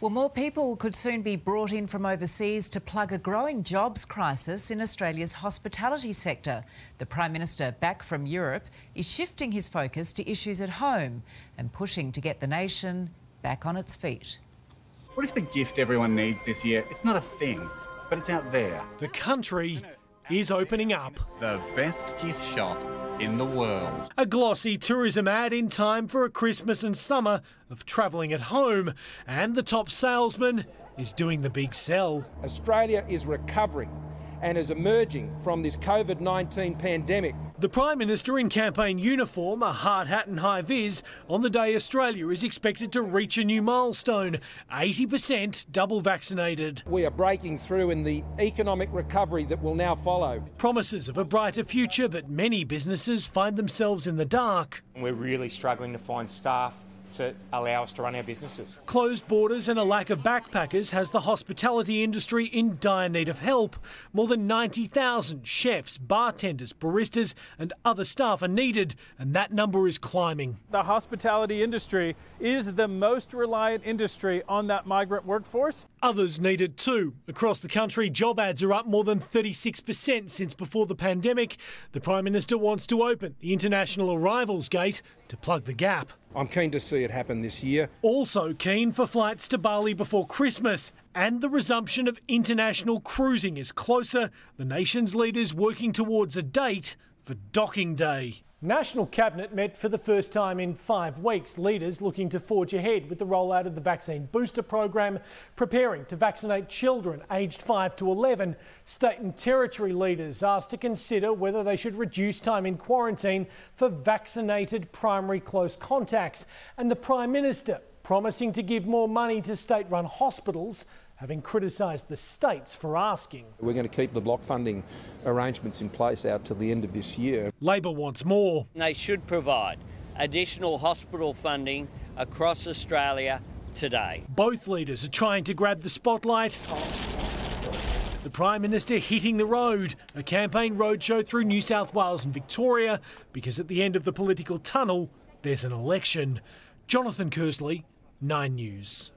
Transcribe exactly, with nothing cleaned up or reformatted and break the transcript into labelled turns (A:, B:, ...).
A: Well, more people could soon be brought in from overseas to plug a growing jobs crisis in Australia's hospitality sector. The Prime Minister, back from Europe, is shifting his focus to issues at home and pushing to get the nation back on its feet.
B: What if the gift everyone needs this year, it's not a thing, but it's out there?
C: The country is opening up.
D: The best gift shop in the world.
C: A glossy tourism ad in time for a Christmas and summer of travelling at home. And the top salesman is doing the big sell.
E: Australia is recovering and is emerging from this COVID nineteen pandemic.
C: The Prime Minister in campaign uniform, a hard hat and high vis, on the day Australia is expected to reach a new milestone, eighty percent double vaccinated.
E: We are breaking through in the economic recovery that will now follow.
C: Promises of a brighter future, but many businesses find themselves in the dark.
F: We're really struggling to find staff to allow us to run our businesses.
C: Closed borders and a lack of backpackers has the hospitality industry in dire need of help. More than ninety thousand chefs, bartenders, baristas and other staff are needed, and that number is climbing.
G: The hospitality industry is the most reliant industry on that migrant workforce.
C: Others needed too. Across the country, job ads are up more than thirty-six percent since before the pandemic. The Prime Minister wants to open the international arrivals gate to plug the gap.
E: I'm keen to see it happen this year.
C: Also keen for flights to Bali before Christmas, and the resumption of international cruising is closer. The nation's leaders working towards a date for Docking Day. National Cabinet met for the first time in five weeks. Leaders looking to forge ahead with the rollout of the vaccine booster program, preparing to vaccinate children aged five to eleven. State and territory leaders asked to consider whether they should reduce time in quarantine for vaccinated primary close contacts. And the Prime Minister promising to give more money to state-run hospitals, having criticised the states for asking.
E: We're going to keep the block funding arrangements in place out till the end of this year.
C: Labor wants more.
H: They should provide additional hospital funding across Australia today.
C: Both leaders are trying to grab the spotlight. The Prime Minister hitting the road, a campaign roadshow through New South Wales and Victoria, because at the end of the political tunnel, there's an election. Jonathan Kersley, Nine News.